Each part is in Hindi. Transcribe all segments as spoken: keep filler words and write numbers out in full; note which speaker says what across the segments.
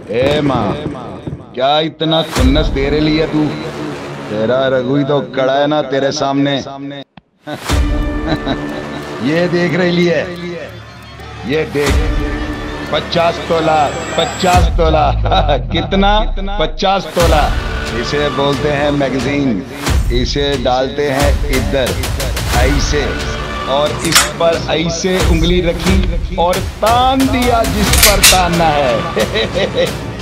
Speaker 1: ए माँ, क्या इतना खुन्नस तेरे लिए तू? तेरा रघु ही तो कड़ा है ना तेरे सामने। ये देख रही है, ये देख, पचास तोला, पचास तोला। कितना? पचास तोला। इसे बोलते हैं मैगजीन। इसे डालते हैं इधर ऐसे, और इस पर ऐसे उंगली रखी और तान दिया जिस पर तानना है।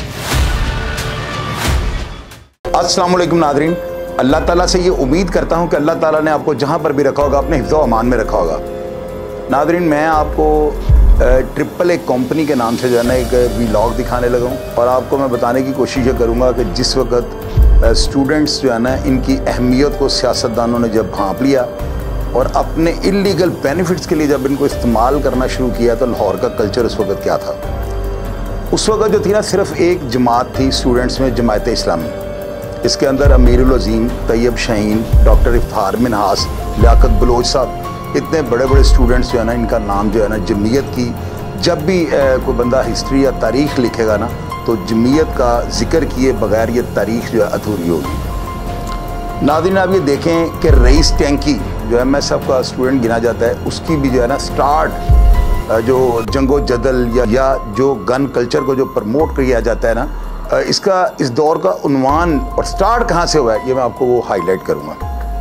Speaker 2: अस्सलाम वालेकुम नादरीन, अल्लाह ताला से ये उम्मीद करता हूँ कि अल्लाह ताला ने आपको जहाँ पर भी रखा होगा अपने हिफ्ज़ व अमान में रखा होगा। नादरीन, मैं आपको ट्रिपल ए कंपनी के नाम से जो है ना एक व्लॉग दिखाने लगा हूँ, और आपको मैं बताने की कोशिश करूँगा कि जिस वक्त स्टूडेंट्स जो है ना इनकी अहमियत को सियासतदानों ने जब भांप लिया और अपने इलीगल बेनिफिट्स के लिए जब इनको इस्तेमाल करना शुरू किया, तो लाहौर का कल्चर उस वक्त क्या था। उस वक्त जो थी ना सिर्फ एक जमात थी स्टूडेंट्स में, जमात इस्लामी। इसके अंदर अमीरुल अज़ीम, तैयब शाहीन, डॉक्टर इफ्तार मिनहास, लियाकत बलोच साहब, इतने बड़े बड़े स्टूडेंट्स जो है ना इनका नाम जो है ना जमीयत की, जब भी ए, कोई बंदा हिस्ट्री या तारीख़ लिखेगा ना तो जमीयत का जिक्र किए बगैर ये तारीख़ जो है अधूरी होगी। नाज़रीन, आप ये देखें कि रईस टैंकी जो एम एस एफ का स्टूडेंट गिना जाता है, उसकी भी जो है ना स्टार्ट जो जंगो जदल या, या जो गन कल्चर को जो प्रमोट किया जाता है ना, इसका इस दौर का उन्वान और स्टार्ट कहाँ से हुआ है ये मैं आपको वो हाईलाइट करूँगा।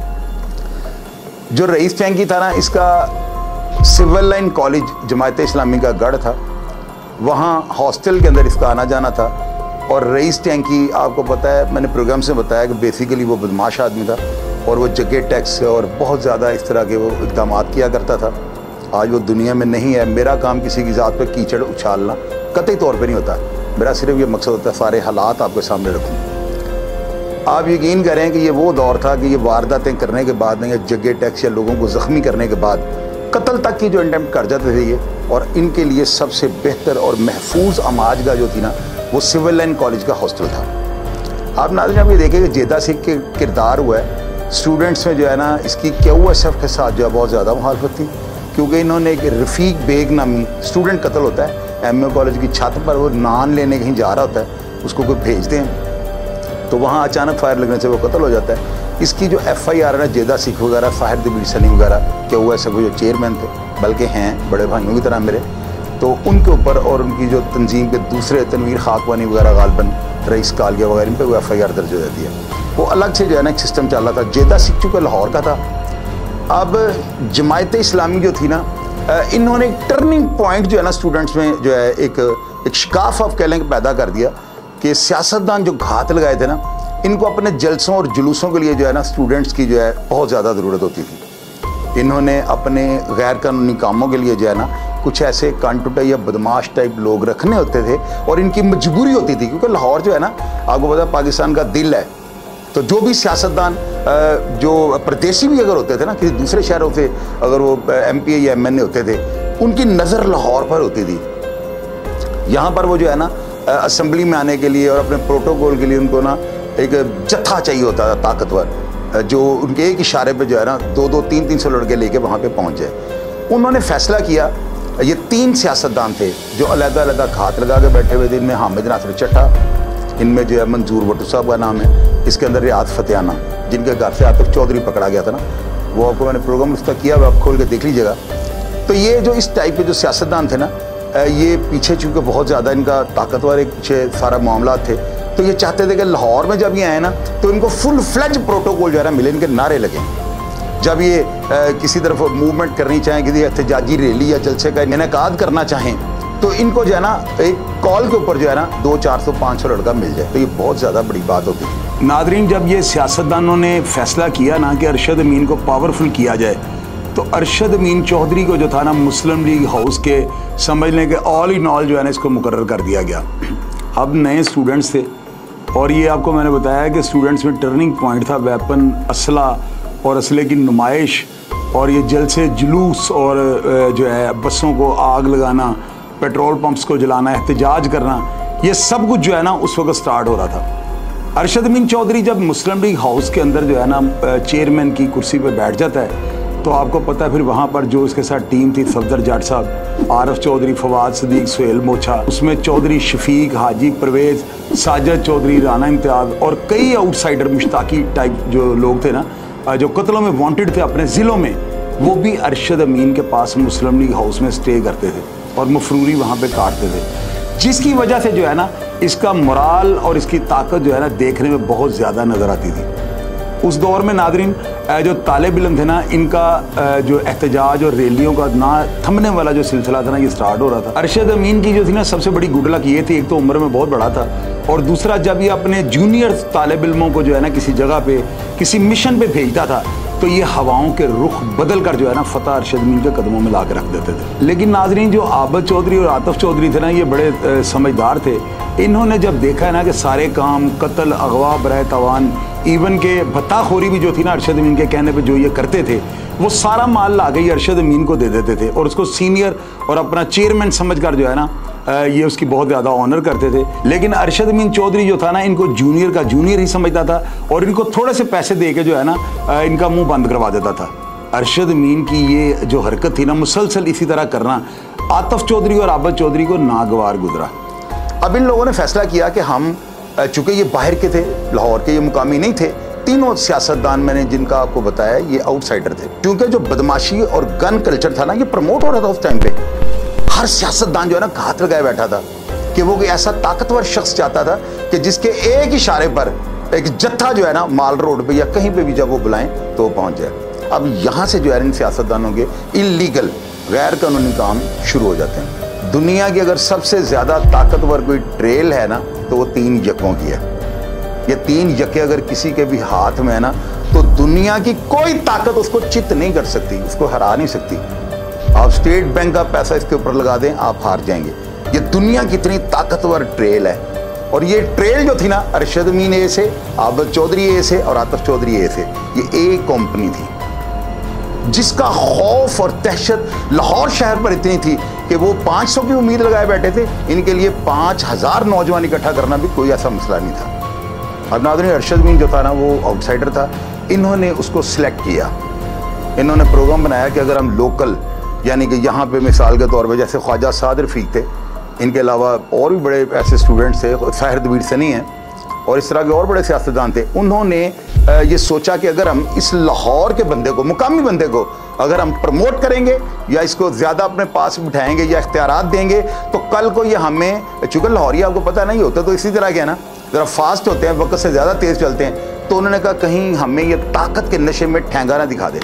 Speaker 2: जो रईस टैंकी था ना, इसका civil line college Jamaat Islami का गढ़ था, वहाँ हॉस्टल के अंदर इसका आना जाना था। और रईस टैंकी आपको पता है, मैंने प्रोग्राम से बताया कि बेसिकली वो बदमाश आदमी था और वो जगह टैक्स और बहुत ज़्यादा इस तरह के वो इक़दाम किया करता था। आज वो दुनिया में नहीं है। मेरा काम किसी की ज़ात पर कीचड़ उछालना कतई तौर पर नहीं होता। मेरा सिर्फ ये मकसद होता है सारे हालात आपके सामने रखूँ। आप यकीन करें कि ये वो दौर था कि ये वारदातें करने के बाद या जगह टैक्स या लोगों को ज़ख्मी करने के बाद कत्ल तक की जो अटेम्प्ट कर जाते थे ये, और इनके लिए सबसे बेहतर और महफूज अमाजगा जो थी ना वो सिविल लाइन कॉलेज का हॉस्टल था। आप नाज़रीन आप ये देखें कि जेदा सिख के किरदार हुआ है स्टूडेंट्स में जो है ना, इसकी क्यू एस एफ के साथ जो है बहुत ज़्यादा मुखालफत थी, क्योंकि इन्होंने एक रफ़ीक बेग नामी स्टूडेंट कत्ल होता है एम ए कॉलेज की छत पर, वो नान लेने कहीं जा रहा होता है, उसको कोई भेजते हैं तो वहाँ अचानक फायर लगने से वो कत्ल हो जाता है। इसकी जो एफ आई आर है ना, जेदा सिख वगैरह, साहिर दिबीर सलीम वगैरह, क्या हुआ ऐसा जो चेयरमैन थे, बल्कि हैं बड़े भाइयों की तरह मेरे, तो उनके ऊपर और उनकी जो तंजीम के दूसरे तनवीर खाकवानी वगैरह, गालबन रईस कालिया वगैरह, इन पर वो एफ आई आर दर्ज हो जाती है। वो अलग से जो है ना एक सिस्टम चल रहा था। जेदा सिख चूँकि लाहौर का था, अब जमात इस्लामी जो थी ना, इन्होंने एक टर्निंग पॉइंट जो है ना स्टूडेंट्स में जो है एक एक शिकाफ ऑफ कह लें पैदा कर दिया कि सियासतदान जो घात लगाए थे ना, इनको अपने जलसों और जुलूसों के लिए जो है ना स्टूडेंट्स की जो है बहुत ज़्यादा ज़रूरत होती थी। इन्होंने अपने गैर कानूनी कामों के लिए जो है ना कुछ ऐसे कांटुटे या बदमाश टाइप लोग रखने होते थे, और इनकी मजबूरी होती थी, क्योंकि लाहौर जो है ना आपको पता है पाकिस्तान का दिल है। तो जो भी सियासतदान जो प्रदेशी भी अगर होते थे ना, किसी दूसरे शहरों से अगर वो एम पी ए या एम एन ए होते थे, उनकी नज़र लाहौर पर होती थी। यहाँ पर वो जो है ना असम्बली में आने के लिए और अपने प्रोटोकॉल के लिए उनको ना एक जत्था चाहिए होता था ताकतवर, जो उनके एक इशारे पे जो है ना दो दो तीन तीन सौ लड़के लेके वहाँ पे पहुँच जाए। उन्होंने फैसला किया, ये तीन सियासतदान थे जो अलग अलग घात लगा के बैठे हुए थे। इनमें हामिद नासिर चट्टा, इनमें जो है मंजूर भट्टू साहब का नाम है, इसके अंदर रियाज फतेहाना, जिनके घर से आतिफ चौधरी पकड़ा गया था ना, वो आपको मैंने प्रोग्राम उसका किया हुआ, आप खोल के देख लीजिएगा। तो ये जो इस टाइप के जो सियासतदान थे ना, ये पीछे चूँकि बहुत ज़्यादा इनका ताकतवर एक पीछे सारा मामला थे, तो ये चाहते थे कि लाहौर में जब ये आए ना तो इनको फुल फ्लेज प्रोटोकॉल जो है ना मिले, इनके नारे लगे। जब ये आ, किसी तरफ मूवमेंट करनी चाहें, किसी एहतजाजी रैली या जलसे का इनेकाद करना चाहें, तो इनको जो है ना एक कॉल के ऊपर जो है ना दो चार सौ पाँच सौ लड़का मिल जाए, तो ये बहुत ज़्यादा बड़ी बात होती है। नादरीन, जब ये सियासतदानों ने फैसला किया ना कि अरशद अमीन को पावरफुल किया जाए, तो अरशद अमीन चौधरी को जो था ना मुस्लिम लीग हाउस के समझने के ऑल इन ऑल जो है ना इसको मुकर्रर कर दिया गया। अब नए स्टूडेंट्स थे, और ये आपको मैंने बताया कि स्टूडेंट्स में टर्निंग पॉइंट था, वेपन, असला और असले की नुमाइश, और ये जलसे जुलूस, और जो है बसों को आग लगाना, पेट्रोल पंप्स को जलाना, एहतजाज करना, ये सब कुछ जो है ना उस वक्त स्टार्ट हो रहा था। अरशद अमीन चौधरी जब मुस्लिम लीग हाउस के अंदर जो है ना चेयरमैन की कुर्सी पर बैठ जाता है, तो आपको पता है फिर वहाँ पर जो इसके साथ टीम थी, सफदर जाट साहब, आरफ चौधरी, फवाद सदीक, सुहेल मोछा, उसमें चौधरी शफीक, हाजी परवेज, साजिद चौधरी, राना इम्तियाज और कई आउटसाइडर मुश्ताकी टाइप जो लोग थे ना, जो कत्लों में वांटेड थे अपने ज़िलों में, वो भी अरशद अमीन के पास मुस्लिम लीग हाउस में स्टे करते थे और मफरूरी वहाँ पे काटते थे, जिसकी वजह से जो है ना इसका मोराल और इसकी ताकत जो है ना देखने में बहुत ज़्यादा नज़र आती थी। उस दौर में नादरीन जो तालिब इल्म थे ना, इनका जो एहतजाज और रैलियों का ना थमने वाला जो सिलसिला था ना, ये स्टार्ट हो रहा था। अरशद अमीन की जो थी ना सबसे बड़ी गुड लक ये थी, एक तो उम्र में बहुत बड़ा था और दूसरा जब ये अपने जूनियर तालिब इल्मों को जो है ना किसी जगह पे किसी मिशन पे भेजता था तो ये हवाओं के रुख बदल कर जो है ना फतह अरशद अमीन के कदमों में ला के रख देते थे। लेकिन नाजरीन जो आबद चौधरी और आतिफ चौधरी थे ना, ये बड़े आ, समझदार थे। इन्होंने जब देखा है ना कि सारे काम कत्ल, अगवा, बरह तवान, इवन के भत्ताखोरी भी जो थी ना अरशद अमीन के कहने पे जो ये करते थे, वो सारा माल ला गई अरशद अमीन को दे देते थे और उसको सीनियर और अपना चेयरमैन समझकर जो है ना ये उसकी बहुत ज़्यादा ऑनर करते थे। लेकिन अरशद अमीन चौधरी जो था ना, इनको जूनियर का जूनियर ही समझता था और इनको थोड़े से पैसे दे के जो है ना इनका मुंह बंद करवा देता था। अरशद अमीन की ये जो हरकत थी ना मुसलसल इसी तरह करना आतिफ चौधरी और आबद चौधरी को नागवार गुजरा। अब इन लोगों ने फैसला किया कि हम, चूँकि ये बाहर के थे, लाहौर के, ये मुकामी नहीं थे, तीनों सियासतदान मैंने जिनका आपको बताया ये आउटसाइडर थे। क्योंकि जो बदमाशी और गन कल्चर था ना ये प्रमोट हो रहा था उस टाइम पे। हर सियासतदान जो है ना हाथ लगाए बैठा था कि वो कोई ऐसा ताकतवर शख्स चाहता था कि जिसके एक इशारे पर एक जत्था जो है ना माल रोड पे या कहीं पे भी जब वो बुलाएं तो वो पहुंच जाए। अब यहाँ से जो है इन सियासतदानों के इलीगल गैर कानूनी काम शुरू हो जाते हैं। दुनिया की अगर सबसे ज़्यादा ताकतवर कोई ट्रेल है ना तो वो तीन यकों की है। ये तीन यके अगर किसी के भी हाथ में है ना तो दुनिया की कोई ताकत उसको चित नहीं कर सकती, उसको हरा नहीं सकती। आप स्टेट बैंक का पैसा इसके ऊपर लगा दें, आप हार जाएंगे। ये दुनिया की इतनी ताकतवर ट्रेल है और ये ट्रेल जो थी ना अरशद अमीन ए से, आबद चौधरी ए से और आतिफ चौधरी ए से, ये एक कंपनी थी जिसका खौफ और दहशत लाहौर शहर पर इतनी थी कि वो पाँच सौ की उम्मीद लगाए बैठे थे। इनके लिए पाँच हजार नौजवान इकट्ठा करना भी कोई ऐसा मसला नहीं था। अब नाज़रीन अरशद अमीन जो था ना वो आउटसाइडर था, इन्होंने उसको सिलेक्ट किया। इन्होंने प्रोग्राम बनाया कि अगर हम लोकल यानी कि यहाँ पे मिसाल के तौर पे जैसे ख्वाजा साद रफ़ीक थे, इनके अलावा और भी बड़े ऐसे स्टूडेंट्स थे, साहिर दबीर सनी हैं और इस तरह के और बड़े सियासतदान थे। उन्होंने ये सोचा कि अगर हम इस लाहौर के बंदे को, मुकामी बंदे को अगर हम प्रमोट करेंगे या इसको ज़्यादा अपने पास बिठाएंगे या इख्तियारात देंगे तो कल को ये हमें, चूँकि लाहौरी आपको पता नहीं होता तो इसी तरह के है ना ज़रा फास्ट होते हैं, वक्त से ज़्यादा तेज़ चलते हैं, तो उन्होंने कहा कहीं हमें ये ताकत के नशे में ठेंगा ना दिखा दे।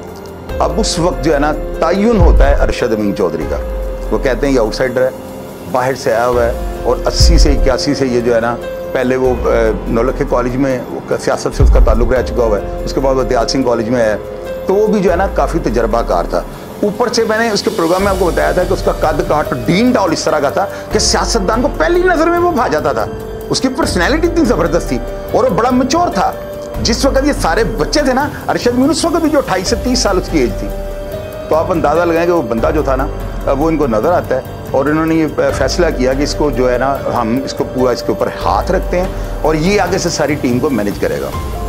Speaker 2: अब उस वक्त जो है ना तयन होता है अरशद अमीन चौधरी का। वो कहते हैं ये आउटसाइडर है, बाहर से आया हुआ है और अस्सी से इक्यासी से ये जो है ना पहले वो नौलखे कॉलेज में सियासत से उसका ताल्लुक रह चुका हुआ है, उसके बाद वो दयाल सिंह कॉलेज में है, तो वो भी जो है ना काफ़ी तजर्बाकार था। ऊपर से मैंने उसके प्रोग्राम में आपको बताया था कि उसका कद काट डीन डाउल इस तरह का था कि सियासतदान को पहली नज़र में वो भा जाता था। उसकी पर्सनैलिटी इतनी ज़बरदस्त थी और वो बड़ा मैच्योर था। जिस वक्त ये सारे बच्चे थे ना, अरशद अमीन उस वक्त भी जो अट्ठाईस से तीस साल उसकी एज थी, तो आप अंदाज़ा लगाएं कि वो बंदा जो था ना वो इनको नज़र आता है और इन्होंने ये फैसला किया कि इसको जो है ना हम इसको पूरा इसके ऊपर हाथ रखते हैं और ये आगे से सारी टीम को मैनेज करेगा।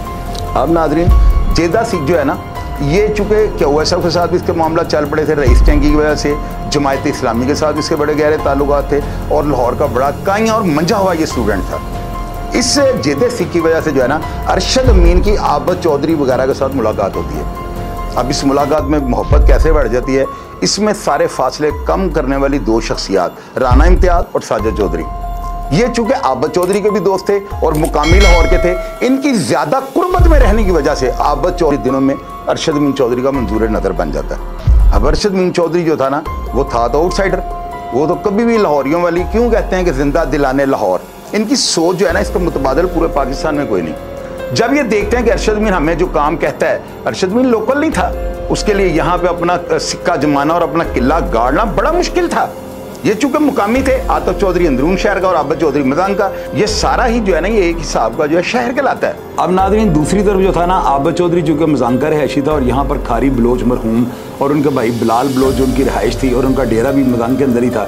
Speaker 2: अब नाजरीन जेदा सिख जो है ना, ये चूँकि क्या ओ एस एफ के साथ भी इसके मामला चल पड़े थे, रईस टैंकी की वजह से जमायत इस्लामी के साथ इसके बड़े गहरे ताल्लुकात थे और लाहौर का बड़ा काइया और मंझा हुआ ये स्टूडेंट था। इस जेदे सिख की वजह से जो है ना अरशद अमीन की आबद चौधरी वगैरह के साथ मुलाकात होती है। अब इस मुलाकात में मोहब्बत कैसे बढ़ जाती है, इसमें सारे फासले कम करने वाली दो शख्सियात राना इम्तियाज और साजिद चौधरी, ये चूंकि आबद चौधरी के भी दोस्त थे और मुकामी लाहौर के थे, इनकी ज्यादा कुर्बत में रहने की वजह से आबद चौधरी दिनों में अरशद अमीन चौधरी का मंजूर नजर बन जाता है। अब अरशद अमीन चौधरी जो था ना वो था तो आउटसाइडर, वो तो कभी भी लाहौरियों वाली, क्यों कहते हैं कि जिंदा दिलाने लाहौर, इनकी सोच जो है ना इसका मुतबादल पूरे पाकिस्तान में कोई नहीं। जब ये देखते हैं कि अरशद अमीन हमें जो काम कहता है, अरशद अमीन लोकल नहीं था, उसके लिए यहाँ पे अपना सिक्का जमाना और अपना किला गाड़ना बड़ा मुश्किल था। ये चूंकि मुकामी थे, आतिफ चौधरी अंदरून शहर का और आबद चौधरी मैदान का, ये सारा ही जो है ना ये एक हिसाब का जो है शहर कहलाता है। अब नाज़रीन दूसरी तरफ जो था ना, आबद चौधरी चूंकि मजान का रहायशी था और यहाँ पर खारी बलोच मरहूम और उनके भाई बिलाल बलोच जो उनकी रहायश थी और उनका डेरा भी मजान के अंदर ही था,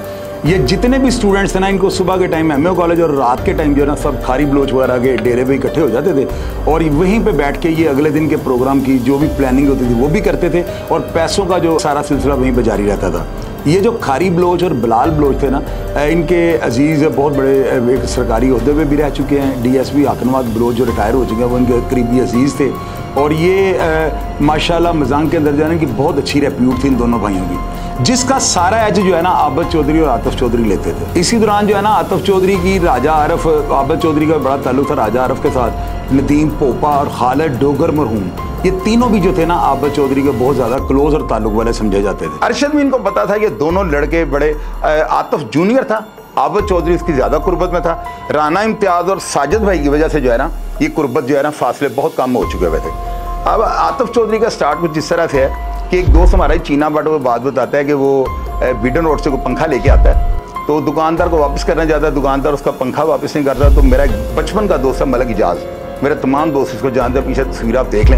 Speaker 2: ये जितने भी स्टूडेंट्स थे ना, इनको सुबह के टाइम एम ए कॉलेज और रात के टाइम जो है ना सब खारी बलोच वगैरह के डेरे पे इकट्ठे हो जाते थे और वहीं पे बैठ के ये अगले दिन के प्रोग्राम की जो भी प्लानिंग होती थी वो भी करते थे और पैसों का जो सारा सिलसिला वहीं पर जारी रहता था। ये जो खारी बलोच और बिलाल बलोच थे ना, इनके अजीज़ बहुत बड़े एक सरकारी ओहदे पे भी रह चुके हैं। डी एस पी आकनवाद बलोच जो रिटायर हो चुके हैं वो इनके करीबी अजीज़ थे और ये माशाल्लाह मजांग के अंदर जाने की बहुत अच्छी रेप्यूट थी इन दोनों भाइयों की, जिसका सारा एज जो है ना आबद चौधरी और आतिफ चौधरी लेते थे। इसी दौरान जो है ना आतिफ चौधरी की राजा आरफ, आबद चौधरी का बड़ा ताल्लुक था राजा आरफ के साथ। नदीम पोपा और खालिद डोगर मरहूम, ये तीनों भी जो थे ना आबद चौधरी के बहुत ज़्यादा क्लोज और ताल्लुक वाले समझे जाते थे।
Speaker 3: अरशद मीन को पता था ये दोनों लड़के बड़े, आतिफ जूनियर था, आबद चौधरी इसकी ज़्यादा कुर्बत में था। राना इम्तियाज़ और साजिद भाई की वजह से जो है ना ये कुर्बत जो है ना फासले बहुत कम हो चुके हुए थे। अब आतिफ चौधरी का स्टार्ट कुछ जिस तरह से है कि एक दोस्त हमारा चीना बाट वो बात बताता है कि वो बीडन रोड से कोई पंखा लेके आता है तो दुकानदार को वापस करना चाहता है, दुकानदार उसका पंखा वापस नहीं करता। तो मेरा एक बचपन का दोस्त है मलक इजाज़, मेरे तमाम दोस्त इसको जानते हैं, पीछे तस्वीर आप देख लें।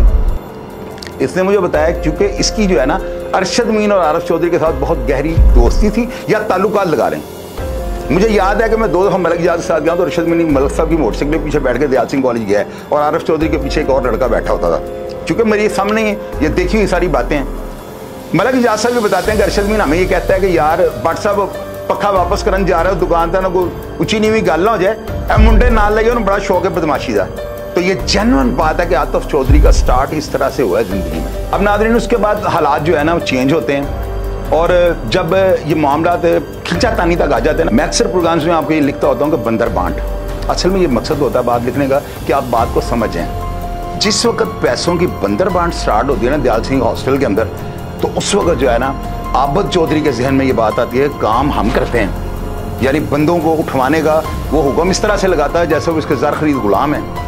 Speaker 3: इसने मुझे बताया क्योंकि इसकी जो है ना अरशद मीन और आरिफ चौधरी के साथ बहुत गहरी दोस्ती थी या ताल्लुकात लगा लें। मुझे याद है कि मैं दो दफ़ा मलक इजाज़ के साथ गया तो अरशद मीन मलक साहब की मोटरसाइकिल के पीछे बैठ के दयाल सिंह कॉलेज गया है और आरिफ चौधरी के पीछे एक और लड़का बैठा होता था। क्योंकि मेरे सामने ही ये देखी हुई सारी बातें हैं। मलक इजाज़ साहब भी बताते हैं कि अरशद मीन हमें ये कहता है कि यार भट्ट साहब पक्का वापस करने जा रहे हो, दुकानदार ना कोई उची नीवी गल ना हो जाए, ए मुंडे नाल लगे उन्हें बड़ा शौक है बदमाशी का। तो ये जेन्युइन बात है कि आतिफ चौधरी का स्टार्ट इस तरह से हुआ है ज़िंदगी में। अब नाज़रीन उसके बाद हालात जो है ना वो चेंज होते हैं और जब ये मामला खींचातानी तक आ जाते हैं ना, मैं अक्सर प्रोग्राम्स में आपको ये लिखता होता हूँ कि बंदर बांट। असल में ये मकसद होता है बात लिखने का कि आप बात को समझें। जिस वक्त पैसों की बंदर बांट स्टार्ट होती है ना दयाल सिंह हॉस्टल के अंदर, तो उस वक्त जो है ना आबद चौधरी के जहन में ये बात आती है काम हम करते हैं, यानी बंदों को उठवाने का वो हुक्म इस तरह से लगाता है जैसे वो इसके ज़र खरीद गुलाम है।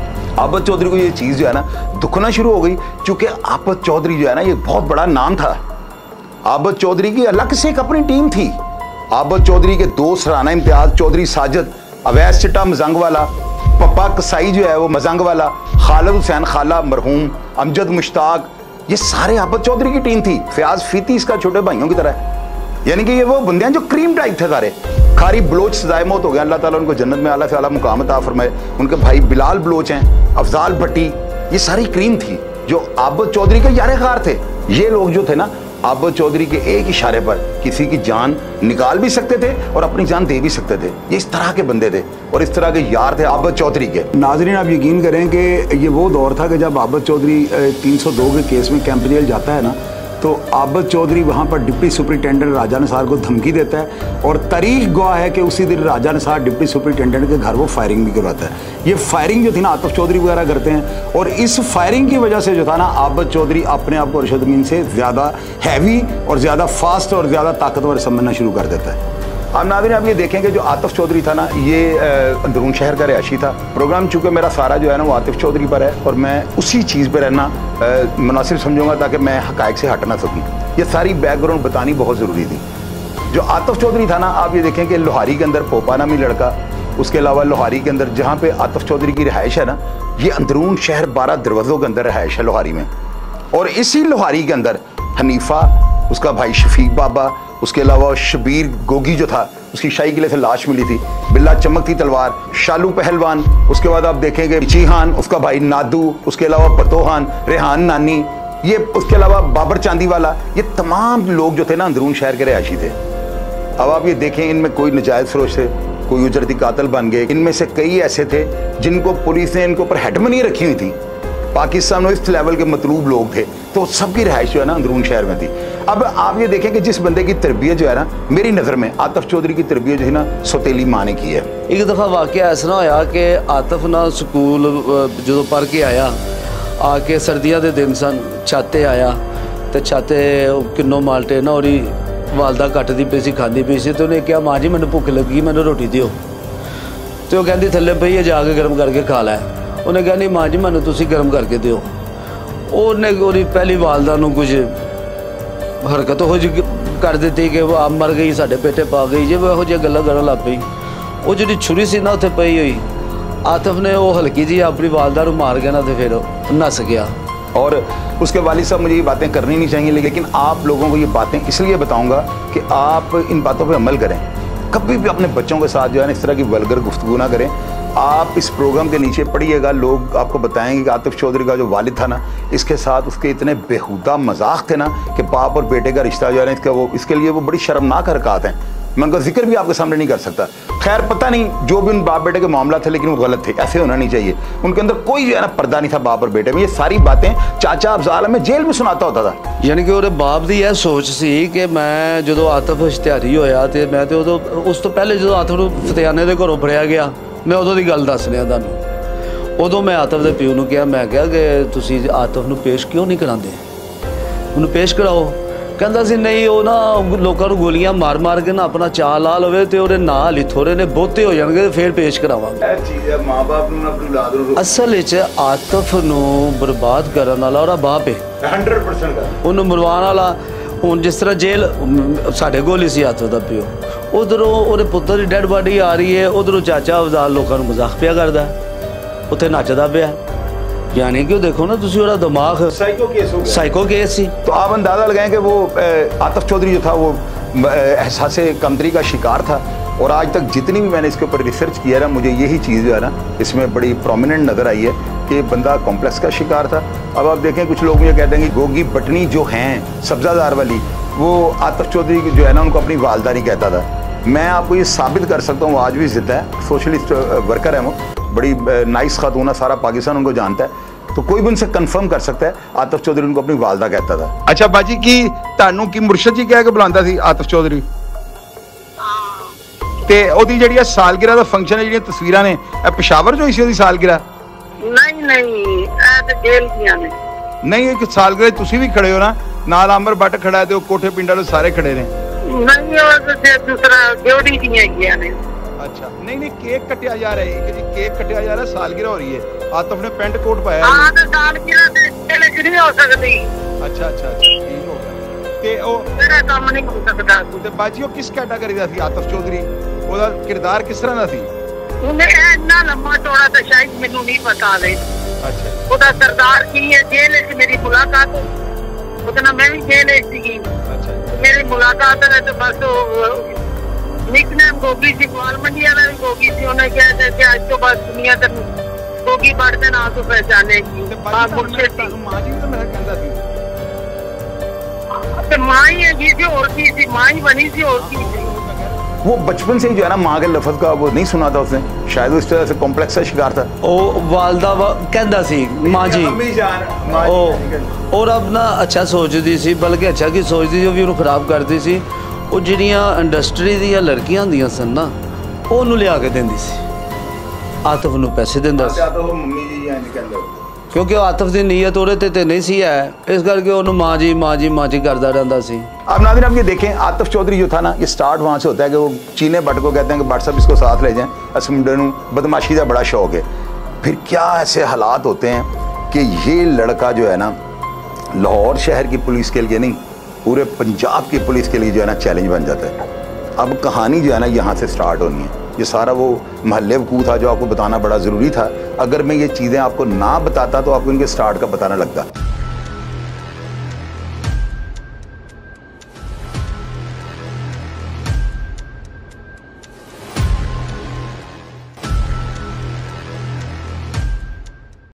Speaker 3: आबद चौधरी को ये चीज़ जो है ना दुखना शुरू हो गई क्योंकि आबद चौधरी जो है ना ये बहुत बड़ा नाम था। आबद चौधरी की अलग से एक अपनी टीम थी। आबद चौधरी के दोस्त राना इम्तियाज चौधरी, साजिद, अवैस चिट्टा मजंग वाला, पप्पा कसाई जो है वो मजंग वाला, खालिद हुसैन खाला मरहूम, अमजद मुश्ताक, ये सारे आबद चौधरी की टीम थी। फयाज फीती इसका छोटे भाइयों की तरह, यानी कि ये वो बंदे हैं जो क्रीम टाइप थे सारे। खारी बलोच सजाए मौत हो गया, अल्लाह ताला उनको जन्नत में आला से आला मुकाम अता फरमाए। उनके भाई बिलाल बलोच हैं, अफजाल भट्टी, ये सारी क्रीम थी जो आबद चौधरी के यारे कार थे। ये लोग जो थे ना आबद चौधरी के एक इशारे पर किसी की जान निकाल भी सकते थे और अपनी जान दे भी सकते थे। ये इस तरह के बंदे थे और इस तरह के यार थे आबद चौधरी के।
Speaker 2: नाजरीन आप यकीन करें कि ये वो दौर था कि जब आबद चौधरी तीन सौ दो के केस में कैंप जेल जाता है ना, तो आबद चौधरी वहाँ पर डिप्टी सुपरिटेंडेंट राजा निसार को धमकी देता है और तारीख गवाह है कि उसी दिन राजा निसार डिप्टी सुपरिटेंडेंट के घर वो फायरिंग भी करवाता है। ये फायरिंग जो थी ना आतिफ चौधरी वगैरह करते हैं और इस फायरिंग की वजह से जो था ना आबद चौधरी अपने आप को अरशद मीन से ज़्यादा हैवी और ज़्यादा फास्ट और ज़्यादा ताकतवर समझना शुरू कर देता है।
Speaker 3: अब नाज़रीन आप ये देखें कि जो आतिफ चौधरी था ना ये अंदरून शहर का रिहायशी था। प्रोग्राम चूँकि मेरा सारा जो है ना वो आतिफ चौधरी पर है और मैं उसी चीज़ पर रहना मुनासिब समझूंगा ताकि मैं हक़ाइक़ से हट ना सकूँ। ये सारी बैकग्राउंड बतानी बहुत ज़रूरी थी। जो आतिफ चौधरी था ना आप ये देखें कि लोहारी के अंदर पोपा नामी लड़का, उसके अलावा लोहारी के अंदर जहाँ पे आतिफ चौधरी की रिहाइश है ना ये अंदरून शहर बारह दरवाज़ों के अंदर रिहाइश है लोहारी में। और इसी लोहारी के अंदर हनीफा, उसका भाई शफीक बाबा, उसके अलावा शबीर गोगी जो था उसकी शाही किले से लाश मिली थी, बिल्ला चमकती तलवार, शालू पहलवान, उसके बाद आप देखेंगे चीहान, उसका भाई नादू, उसके अलावा पतोहान, रेहान नानी, ये उसके अलावा बाबर चांदी वाला, ये तमाम लोग जो थे ना अंदरून शहर के रिहायशी थे। अब आप ये देखें इनमें कोई नजायज़ फरोश थे, कोई उजरती कातिल बन गए। इनमें से कई ऐसे थे जिनको पुलिस ने इनके ऊपर हेडमनी रखी हुई थी। पाकिस्तान में इस लेवल के मतलूब लोग थे तो सबकी रिहाइश जो है ना अंदरून शहर में थी। अब आप ये देखें कि जिस बंदे की तरबियत जो है ना मेरी नज़र में आतिफ चौधरी की तरबियत जो है ना सौतेली माँ ने की है।
Speaker 4: एक दफ़ा वाक़या ऐसा होया कि आतिफ ना स्कूल जो पढ़ के आया आके सर्दियाँ के दिन सन छाते आया तो छाते किन्नो माल्टे ना और वालदा कटती पी सी खाती पी सी तो उन्हें कहा माँ जी मैंने भुख लगी मैंने रोटी दियो तो वह कहती थले पई है जाके गर्म करके खा लै। उन्हें कहा नहीं माँ जी मैंने तुसी गर्म करके दियो। उन्हें और पहली वालदा नूं कुछ हरकत हो जी कर दी कि वो आप मर गई साढ़े पेटे पा गई जे वो जी गल्लां करन लग पई। वो जी छुरी सी ना उत्थे पई हुई आतिफ ने वो हल्की जी अपनी वालदा नूं मार के ना तो फिर नस गया।
Speaker 3: और उसके वालिद साहब मुझे ये बातें करनी नहीं चाहिए लेकिन आप लोगों को ये बातें इसलिए बताऊंगा कि आप इन बातों पे अमल करें।
Speaker 2: कभी भी अपने बच्चों के साथ जो है ना इस तरह की वल्गर गुफ्तगू ना करें। आप इस प्रोग्राम के नीचे पढ़िएगा, लोग आपको बताएंगे कि आतिफ चौधरी का जो वालिद था ना, इसके साथ उसके इतने बेहुदा मजाक थे ना कि बाप और बेटे का रिश्ता जो है ना इसका वो इसके लिए वो बड़ी शर्मनाक हरकत हैं। मैं उनका जिक्र भी आपके सामने नहीं कर सकता। खैर पता नहीं जो भी उन बाप बेटे के मामला थे, लेकिन वो गलत थे, ऐसे होना नहीं चाहिए। उनके अंदर कोई जो है ना पर्दा नहीं था बाप और बेटे में। ये सारी बातें चाचा अफजाल में जेल में सुनाता होता था।
Speaker 4: यानी कि वो बाप की यह सोच सी कि मैं जो आतिफ इश्तिहारी होया तो मैं तो उदों उस तो पहले जो आतिफ को फतेहाने के घरों फड़िया गया, मैं उदों की गल दस रहा तुहानूं। उदों मैं आतिफ के प्यो नूं कहा, मैं कहा कि तुसीं आतिफ नूं पेश क्यों नहीं करांदे, उन्होंने पेश कराओ। कहता सी नहीं वो ना लोगों को गोलियां मार मार के ना अपना चा ला लवे तो वो ना हाली थोड़े ने बहुते हो जाएंगे, फिर पेश करावांगे।
Speaker 2: माँ बाप
Speaker 4: असल आतिफ नूं बर्बाद करने वाला और बाप है,
Speaker 2: हंड्रेड परसेंट
Speaker 4: उन्होंने मरवाने वाला। हुण जिस तरह जेल साढ़े कोल ही सी आतिफ दा प्यो, उधरों वो पुत्र की डैड बॉडी आ रही है, उधरों चाचा अफजाल लोगों को मजाक पिया करता, उत्थे नचदा पिया। यानी कि देखो ना तुसी ओदा दिमाग
Speaker 2: साइको केस हो गया,
Speaker 4: साइको केस सी।
Speaker 2: तो आप अंदाजा लगाएं कि वो आतिफ चौधरी जो था वो एहसास कमतरी का शिकार था। और आज तक जितनी भी मैंने इसके ऊपर रिसर्च किया ना, मुझे यही चीज़ जो है ना इसमें बड़ी प्रोमिनेंट नज़र आई है कि बंदा कॉम्प्लेक्स का शिकार था। अब आप देखें कुछ लोग मुझे कहते हैं कि गोगी बटनी जो हैं सब्जादार वाली, वो आतिफ चौधरी जो है ना उनको अपनी वालदा नहीं कहता था। मैं आपको ये साबित कर सकता हूँ, आज भी जिद्दा है, सोशलिस्ट वर्कर है, वो बड़ी नाइस खातून है, सारा पाकिस्तान उनको जानता है। तो कोई भी उनसे कंफर्म कर सकता है आतिफ चौधरी उनको अपनी वालदा कहता था।
Speaker 3: अच्छा बाजी की तानू की मुर्शद जी कह के बुलांदा सी आतिफ चौधरी ते ओदी ਜਿਹੜੀ ਸਾਲਗਿਰਾ ਦਾ ਫੰਕਸ਼ਨ ਹੈ, ਜਿਹੜੀਆਂ ਤਸਵੀਰਾਂ ਨੇ ਇਹ ਪਿਸ਼ਾਵਰ ਜੋ ਹੋਈ ਸੀ ਉਹਦੀ ਸਾਲਗਿਰਾ?
Speaker 5: ਨਹੀਂ ਨਹੀਂ ਇਹ ਤੇ ਜੇਲ੍ਹ ਦੀਆਂ ਨੇ।
Speaker 3: ਨਹੀਂ ਇੱਕ ਸਾਲਗਿਰਾ ਤੁਸੀਂ ਵੀ ਖੜੇ ਹੋ ਨਾ, ਨਾਲ ਅਮਰ ਬੱਟ ਖੜਾ ਹੈ ਤੇ ਉਹ ਕੋਠੇ ਪਿੰਡਾਂ ਦੇ ਸਾਰੇ ਖੜੇ ਨੇ।
Speaker 5: ਨਹੀਂ ਉਹ ਤੇ ਦੂਸਰਾ ਜੋੜੀ ਦੀਆਂ ਹੈਗੀਆਂ ਨੇ।
Speaker 3: अच्छा नहीं नहीं केक कटिया जा रहा है, जी केक कटिया जा रहा है, सालगिरह हो रही है, आतिफ ने पेंट कोट पाया है।
Speaker 5: हां तो सालगिरह ते जेल च नहीं हो सकती।
Speaker 3: अच्छा अच्छा ठीक हो गया ते ओ
Speaker 5: मेरा काम नहीं हो सकता।
Speaker 3: ते बाजी ਉਹ ਕਿਸ ਕੈਟਾਗਰੀ ਦਾ ਸੀ ਆਤਿਫ ਚੌਧਰੀ, ਉਹਦਾ ਕਿਰਦਾਰ ਕਿਸ ਤਰ੍ਹਾਂ ਦਾ ਸੀ?
Speaker 5: ਉਹਨੇ ਇੰਨਾ ਲੰਮਾ ਚੌੜਾ ਤਾਂ ਸ਼ਾਇਦ ਮੈਨੂੰ ਨਹੀਂ ਪਤਾ ਵੇ।
Speaker 3: ਅੱਛਾ
Speaker 5: ਉਹਦਾ ਸਰਦਾਰ ਕੀ ਹੈ, ਜੇਲ੍ਹ ਵਿੱਚ ਮੇਰੀ ਮੁਲਾਕਾਤ ਉਹਦੇ ਨਾਲ, ਮੈਂ ਵੀ ਜੇਲ੍ਹ ਵਿੱਚ ਸੀਗੀ।
Speaker 3: ਅੱਛਾ
Speaker 5: ਮੇਰੀ ਮੁਲਾਕਾਤ ਹੈ ਤੇ ਬਸ ਉਹ निकनेम गोगी सी, ग्वाल मंडी वाला भी गोगी सी। उन्हें कहते थे आज तो बाद दुनिया तक गोगी बढ़ते ना तो पहचानेगी। माँ मुर्शिद थी,
Speaker 3: माँ जी तो मेरा कहता थी
Speaker 5: तो माँ ही है जी थी, और की थी माँ ही बनी थी, और की थी।
Speaker 2: वो बचपन से ही जो है ना माँ के लफ्ज का वो नहीं सुना था उसने, शायद वो इस तरह से कॉम्प्लेक्स का शिकार था।
Speaker 4: ओ वालदा कहता सी माँ जी ओ, और अब ना अच्छा सोचती सी, बल्कि अच्छा की सोचती सी, वो भी उन्हें खराब करती सी। ਉਹ ਜਿਹੜੀਆਂ ਇੰਡਸਟਰੀ ਦੀਆਂ ਲੜਕੀਆਂ ਹੁੰਦੀਆਂ ਸਨ ਨਾ, ਉਹਨੂੰ ਲਿਆ ਕੇ ਦਿੰਦੀ ਸੀ, ਆਤਿਫ ਨੂੰ ਪੈਸੇ ਦਿੰਦਾ ਸੀ।
Speaker 2: ਮੰਮੀ ਜੀ ਇੰਜ ਕਹਿੰਦੇ
Speaker 4: ਕਿਉਂਕਿ ਆਤਿਫ ਦੀ ਨੀਅਤ ਉਹਦੇ ਤੇ ਤੇ ਨਹੀਂ ਸੀ ਹੈ, ਇਸ ਕਰਕੇ ਉਹਨੂੰ ਮਾਂ ਜੀ ਮਾਂ जी माँ जी करता रहता सी।
Speaker 2: अब नाज़रीन आप ये देखें, आतिफ चौधरी जो था ना, ये स्टार्ट वहाँ से होता है कि वो चीने भट्ट को कहते हैं कि भट्ट साहब इसको साथ ले जाएं, अस मुंडे नूं बदमाशी का बड़ा शौक है। फिर क्या ऐसे हालात होते हैं कि ये लड़का जो है ना लाहौर शहर की पुलिस के लिए नहीं, पूरे पंजाब की पुलिस के लिए जो है ना चैलेंज बन जाता है। अब कहानी जो है ना यहाँ से स्टार्ट होनी है। ये सारा वो महल्ले वकूँ था जो आपको बताना बड़ा ज़रूरी था। अगर मैं ये चीज़ें आपको ना बताता तो आपको इनके स्टार्ट का पता ना लगता।